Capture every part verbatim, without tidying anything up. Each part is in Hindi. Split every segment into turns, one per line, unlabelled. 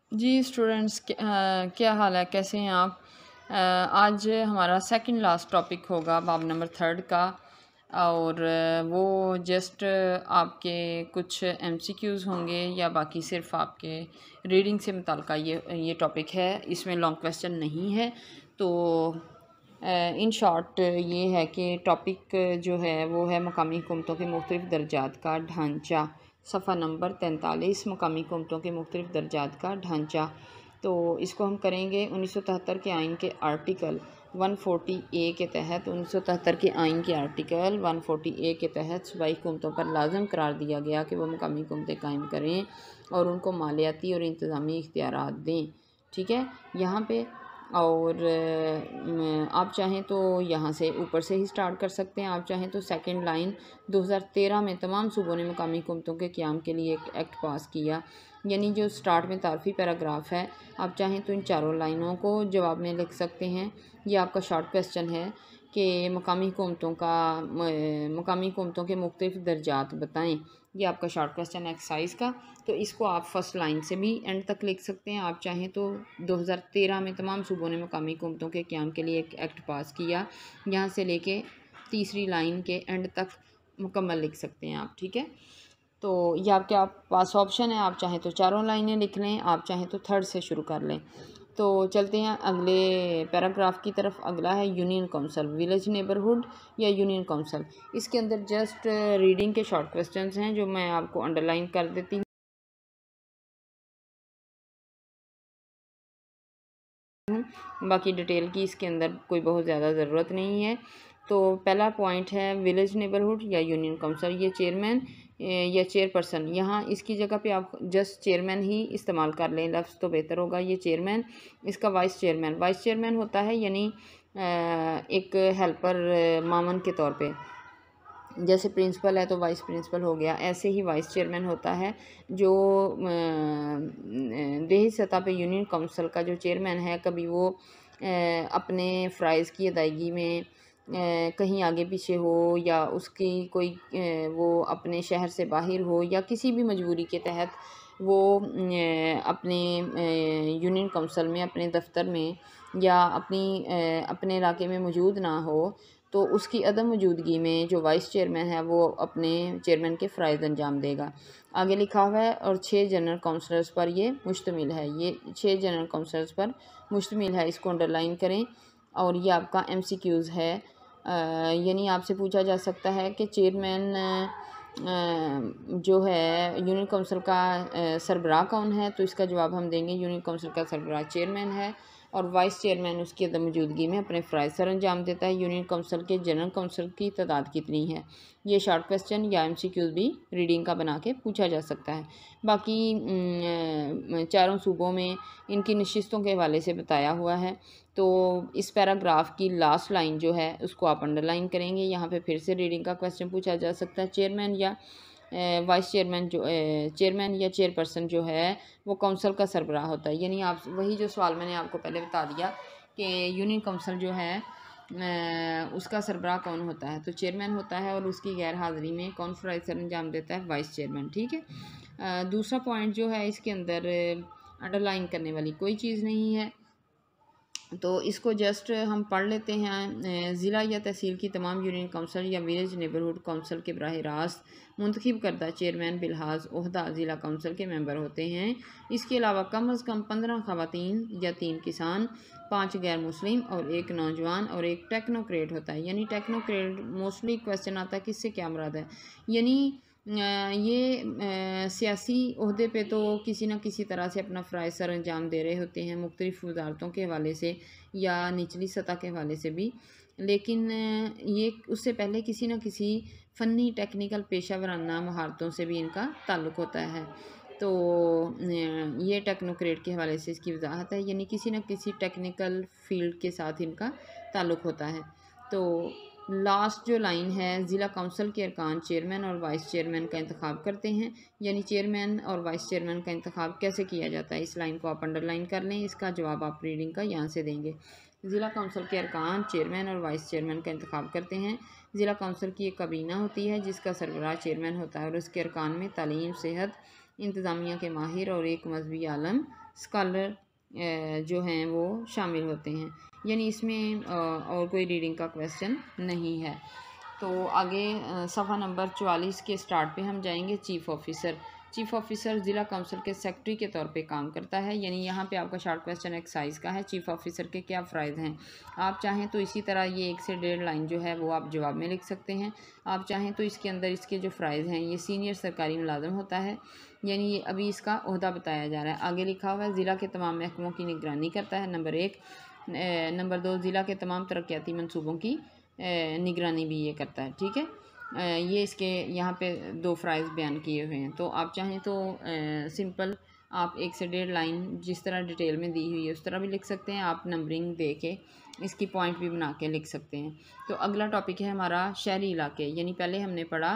जी स्टूडेंट्स, क्या हाल है, कैसे हैं आप। अ, आज हमारा सेकंड लास्ट टॉपिक होगा बाब नंबर थर्ड का, और अ, वो जस्ट आपके कुछ एमसीक्यूज़ होंगे या बाकी सिर्फ आपके रीडिंग से मुताल्लिक़ ये ये टॉपिक है। इसमें लॉन्ग क्वेश्चन नहीं है। तो इन शॉर्ट ये है कि टॉपिक जो है वो है मकामी हुकूमतों के मुख्तलिफ़ दर्जात का ढांचा। सफ़ा नंबर तैंतालीस, मकामी हुकूमतों के मुख्तलिफ़ दर्जात का ढांचा। तो इसको हम करेंगे उन्नीस सौ तिहत्तर के आइन के आर्टिकल एक सौ चालीस ए के तहत। उन्नीस सौ तिहत्तर के आइन के आर्टिकल एक सौ चालीस ए के तहत सूबाई हुकूमतों पर लाजम करार दिया गया कि वह मकामी हुकूमतें कायम करें और उनको मालियाती और इंतज़ामी इख्तियारात दें। ठीक है, यहाँ पे और आप चाहें तो यहाँ से ऊपर से ही स्टार्ट कर सकते हैं। आप चाहें तो सेकंड लाइन दो हज़ार तेरह में तमाम सूबों ने मकामी हुकूमतों के क़याम के लिए एक एक्ट पास किया, यानी जो स्टार्ट में तारफ़ी पैराग्राफ है। आप चाहें तो इन चारों लाइनों को जवाब में लिख सकते हैं। ये आपका शॉर्ट क्वेश्चन है कि मकामी हुकूमतों का मकामी हुकूमतों के मुख्तलिफ़ दर्जात बताएं। ये आपका शॉर्ट क्वेश्चन एक्सरसाइज का। तो इसको आप फर्स्ट लाइन से भी एंड तक लिख सकते हैं। आप चाहें तो दो हज़ार तेरह में तमाम सूबों ने मकामी हुकूमतों के क़याम के लिए एक एक्ट पास किया, यहाँ से लेके तीसरी लाइन के एंड तक मुकम्मल लिख सकते हैं आप। ठीक है, तो ये आपके आप पास ऑप्शन है। आप चाहें तो चारों लाइनें लिख लें, आप चाहें तो थर्ड से शुरू कर लें। तो चलते हैं अगले पैराग्राफ की तरफ। अगला है यूनियन काउंसिल, विलेज नेबरहुड या यूनियन काउंसिल। इसके अंदर जस्ट रीडिंग के शॉर्ट क्वेश्चंस हैं जो मैं आपको अंडरलाइन कर देती हूँ। बाकी डिटेल की इसके अंदर कोई बहुत ज़्यादा ज़रूरत नहीं है। तो पहला पॉइंट है विलेज नेबरहुड या यूनियन काउंसिल। ये चेयरमैन या चेयरपर्सन, यहाँ इसकी जगह पे आप जस्ट चेयरमैन ही इस्तेमाल कर लें, लफ्ज़ तो बेहतर होगा। ये चेयरमैन, इसका वाइस चेयरमैन वाइस चेयरमैन होता है, यानी एक हेल्पर मामन के तौर पे। जैसे प्रिंसिपल है तो वाइस प्रिंसिपल हो गया, ऐसे ही वाइस चेयरमैन होता है जो देही सतह पे यूनियन काउंसिल का जो चेयरमैन है। कभी वो अपने फ़राइज़ की अदायगी में कहीं आगे पीछे हो, या उसकी कोई वो अपने शहर से बाहर हो, या किसी भी मजबूरी के तहत वो अपने यूनियन काउंसिल में, अपने दफ्तर में या अपनी अपने इलाके में मौजूद ना हो, तो उसकी अदम मौजूदगी में जो वाइस चेयरमैन है वो अपने चेयरमैन के फ़राइज़ अंजाम देगा। आगे लिखा हुआ है और छः जनरल काउंसलर्स पर ये मुश्तमिल है। ये छः जनरल काउंसलर्स पर मुश्तमिल है, इसको अंडरलाइन करें। और ये आपका एमसीक्यूज़ है, यानी आपसे पूछा जा सकता है कि चेयरमैन जो है यूनियन काउंसिल का सरबराह कौन है। तो इसका जवाब हम देंगे यूनियन काउंसिल का सरबराह चेयरमैन है, और वाइस चेयरमैन उसकी अदम मौजूदगी में अपने फ़राइज़ सर अंजाम देता है। यूनियन काउंसिल के जनरल काउंसिल की तादाद कितनी है। ये शॉर्ट क्वेश्चन या एमसीक्यूज़ भी रीडिंग का बना के पूछा जा सकता है। बाकी चारों सूबों में इनकी नशिस्तों के हवाले से बताया हुआ है। तो इस पैराग्राफ की लास्ट लाइन जो है उसको आप अंडरलाइन करेंगे। यहाँ पे फिर से रीडिंग का क्वेश्चन पूछा जा सकता है। चेयरमैन या वाइस चेयरमैन जो चेयरमैन या चेयरपर्सन जो है वो काउंसिल का सरबराह होता है, यानी आप वही जो सवाल मैंने आपको पहले बता दिया कि यूनियन काउंसिल जो है उसका सरबराह कौन होता है। तो चेयरमैन होता है, और उसकी गैर हाज़िरी में कौन फ़राइज़ सर अंजाम देता है, वाइस चेयरमैन। ठीक है, दूसरा पॉइंट जो है इसके अंदर अंडरलाइन करने वाली कोई चीज़ नहीं है, तो इसको जस्ट हम पढ़ लेते हैं। ज़िला या तहसील की तमाम यूनियन काउंसिल या विलेज नेबरहुड काउंसिल के बराह रास्त मुंतखब करदा चेयरमैन बिलहाज ओहदा ज़िला काउंसिल के मेंबर होते हैं। इसके अलावा कम अज़ कम पंद्रह खवातीन या तीन किसान, पाँच गैर मुस्लिम और एक नौजवान और एक टेक्नोक्रेट होता है। यानी टेक्नोक्रेट मोस्टली क्वेश्चन आता है किससे क्या मुराद है, यानी ये सियासी ओहदे पे तो किसी न किसी तरह से अपना फ़राइज़ सर अंजाम दे रहे होते हैं, मुख्तलिफ़ वजारतों के हवाले से या निचली सतह के हवाले से भी, लेकिन ये उससे पहले किसी न किसी फ़नी टेक्निकल पेशा वराना महारतों से भी इनका ताल्लुक़ होता है। तो ये टेक्नोक्रेट के हवाले से इसकी वजाहत है, यानी किसी न किसी टेक्निकल फील्ड के साथ इनका ताल्लुक़ होता है। तो लास्ट जो लाइन है, ज़िला काउंसिल के अरकान चेयरमैन और वाइस चेयरमैन का इंतखाब करते हैं, यानी चेयरमैन और वाइस चेयरमैन का इंतखाब कैसे किया जाता है, इस लाइन को आप अंडरलाइन कर लें। इसका जवाब आप रीडिंग का यहाँ से देंगे। ज़िला काउंसिल के अरकान चेयरमैन और वाइस चेयरमैन का इंतखाब करते हैं। ज़िला काउंसिल की एक काबीना होती है जिसका सरबराह चेयरमैन होता है, और उसके अरकान में तालीम, सेहत, इंतज़ामिया के माहिर और एक मजहबी आलम स्कॉलर जो हैं वो शामिल होते हैं, यानी इसमें और कोई रीडिंग का क्वेश्चन नहीं है। तो आगे सफ़ा नंबर चवालीस के स्टार्ट पे हम जाएंगे। चीफ़ ऑफिसर चीफ़ ऑफिसर ज़िला काउंसिल के सेक्रेटरी के तौर पे काम करता है, यानी यहाँ पे आपका शॉर्ट क्वेश्चन एक्साइज का है, चीफ़ ऑफिसर के क्या फ़राइज़ हैं। आप चाहें तो इसी तरह ये एक से डेढ़ लाइन जो है वो आप जवाब में लिख सकते हैं। आप चाहें तो इसके अंदर इसके जो फ़राइज़ हैं, ये सीनियर सरकारी मुलाज़म होता है, यानी ये अभी इसका ओहदा बताया जा रहा है। आगे लिखा हुआ है ज़िला के तमाम महकमों की निगरानी करता है, नंबर एक। नंबर दो, ज़िला के तमाम तरक्याती मनसूबों की निगरानी भी ये करता है। ठीक है, ये इसके यहाँ पे दो फ़राइज़ बयान किए हुए हैं। तो आप चाहें तो सिंपल आप एक से डेढ़ लाइन जिस तरह डिटेल में दी हुई है उस तरह भी लिख सकते हैं। आप नंबरिंग दे के इसकी पॉइंट भी बना के लिख सकते हैं। तो अगला टॉपिक है हमारा शहरी इलाके, यानी पहले हमने पढ़ा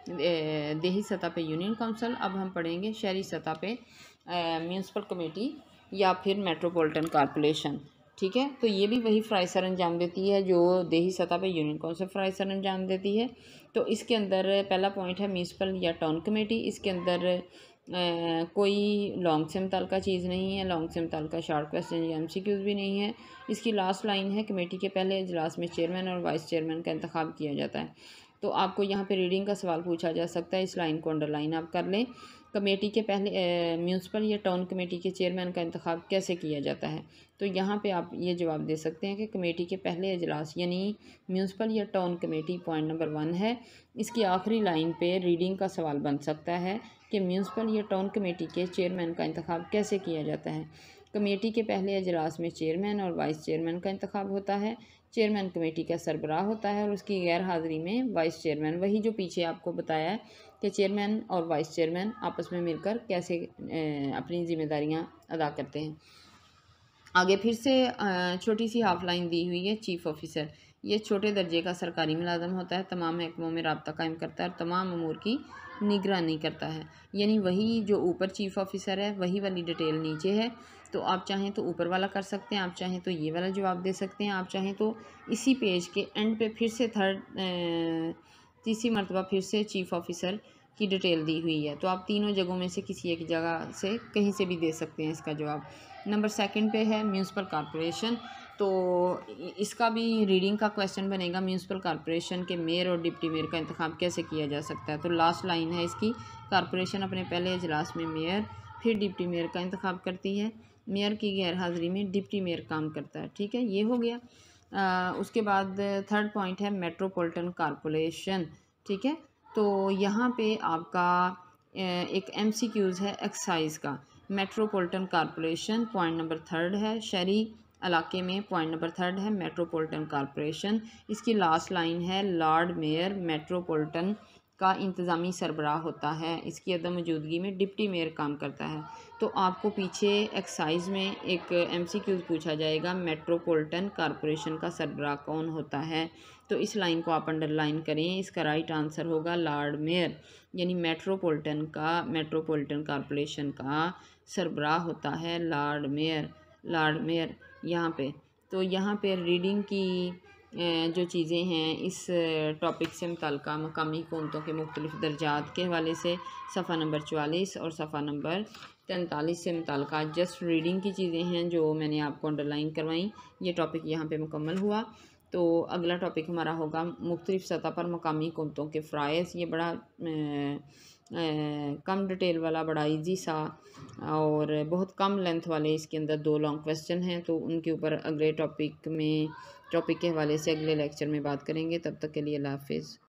देही सतह पे यूनियन काउंसिल, अब हम पढ़ेंगे शहरी सतह पे म्यूनसिपल कमेटी या फिर मेट्रोपॉलिटन कॉरपोरेशन। ठीक है, तो ये भी वही फ़राइज़ सर अंजाम देती है जो देही सतह पे यूनियन काउंसिल फ़राइज़ सर अंजाम देती है। तो इसके अंदर पहला पॉइंट है म्यूनसिपल या टाउन कमेटी। इसके अंदर आ, कोई लॉन्ग से मुताल्लिका चीज़ नहीं है, लॉन्ग से मुताल्लिका शॉर्ट क्वेश्चन या एमसीक्यूज़ भी नहीं है। इसकी लास्ट लाइन है, कमेटी के पहले इजलास में चेयरमैन और वाइस चेयरमैन का इंतखाब किया जाता है। तो आपको यहाँ पे रीडिंग का सवाल पूछा जा सकता है, इस लाइन को अंडरलाइन आप कर लें। कमेटी के पहले म्यूनसिपल या टाउन कमेटी के चेयरमैन का इंतखाब कैसे किया जाता है। तो यहाँ पे आप ये जवाब दे सकते हैं कि कमेटी के पहले इजलास यानी म्यूनसिपल या town committee point number one है। इसकी आखिरी लाइन पे रीडिंग का सवाल बन सकता है कि म्यूनसिपल या टाउन कमेटी के चेयरमैन का इंतखाब कैसे किया जाता है। कमेटी के पहले इजलास में चेयरमैन और वाइस चेयरमैन का इंतखाब होता है। चेयरमैन कमेटी का सरबराह होता है और उसकी गैर हाज़िरी में वाइस चेयरमैन, वही जो पीछे आपको बताया है कि चेयरमैन और वाइस चेयरमैन आपस में मिलकर कैसे अपनी जिम्मेदारियां अदा करते हैं। आगे फिर से छोटी सी हाफ लाइन दी हुई है। चीफ़ ऑफिसर ये छोटे दर्जे का सरकारी मुलाजम होता है, तमाम महकमों में राब्ता कायम करता है और तमाम अमूर की निगरानी करता है, यानी वही जो ऊपर चीफ़ ऑफिसर है वही वाली डिटेल नीचे है। तो आप चाहें तो ऊपर वाला कर सकते हैं, आप चाहें तो ये वाला जवाब दे सकते हैं, आप चाहें तो इसी पेज के एंड पे फिर से थर्ड तीसरी मरतबा फिर से चीफ़ ऑफिसर की डिटेल दी हुई है। तो आप तीनों जगहों में से किसी एक जगह से कहीं से भी दे सकते हैं इसका जवाब। नंबर सेकंड पे है म्यूनसिपल कॉरपोरेशन, तो इसका भी रीडिंग का क्वेश्चन बनेगा। म्यूनसिपल कॉरपोरेशन के मेयर और डिप्टी मेयर का इंतखाब कैसे किया जा सकता है। तो लास्ट लाइन है इसकी, कॉरपोरेशन अपने पहले इजलास में मेयर फिर डिप्टी मेयर का इंतखाब करती है, मेयर की गैर हाज़िरी में डिप्टी मेयर काम करता है। ठीक है, ये हो गया। आ, उसके बाद थर्ड पॉइंट है मेट्रोपॉलिटन कॉरपोरेशन। ठीक है, तो यहाँ पे आपका एक एमसीक्यूज़ है एक्साइज का। Metropolitan corporation point number third है, शहरी इलाके में पॉइंट नंबर थर्ड है मेट्रोपॉलिटन कॉरपोरेशन। इसकी लास्ट लाइन है लॉर्ड मेयर मेट्रोपॉलिटन का इंतज़ामी सरबराह होता है, इसकी अदम मौजूदगी में डिप्टी मेयर काम करता है। तो आपको पीछे एक्साइज में एक एमसीक्यूज़ पूछा जाएगा, मेट्रोपॉलिटन कॉरपोरेशन का सरबराह कौन होता है। तो इस लाइन को आप अंडरलाइन करें, इसका राइट आंसर होगा लॉर्ड मेयर, यानी मेट्रोपॉलिटन का मेट्रोपॉलिटन कॉरपोरेशन का सरबराह होता है लॉर्ड मेयर। लॉर्ड मेयर यहाँ पे, तो यहाँ पे रीडिंग की जो चीज़ें हैं इस टॉपिक से मुताल्लिका मकामी हुकूमतों के मुख्तलिफ दर्जात के हवाले से सफ़ा नंबर चवालीस और सफ़ा नंबर तैंतालीस से मुताल्लिका जस्ट रीडिंग की चीज़ें हैं जो मैंने आपको अंडरलाइन करवाई। ये टॉपिक यहाँ पे मुकम्मल हुआ। तो अगला टॉपिक हमारा होगा मुख्तलिफ सतह पर मकामी हुकूमतों के फ़राइज़। ये बड़ा ए, ए, कम डिटेल वाला, बड़ा इजी सा और बहुत कम लेंथ वाले इसके अंदर दो लॉन्ग क्वेश्चन हैं। तो उनके ऊपर अगले टॉपिक में टॉपिक के हवाले से अगले लेक्चर में बात करेंगे। तब तक के लिए अल्लाह हाफ़िज़।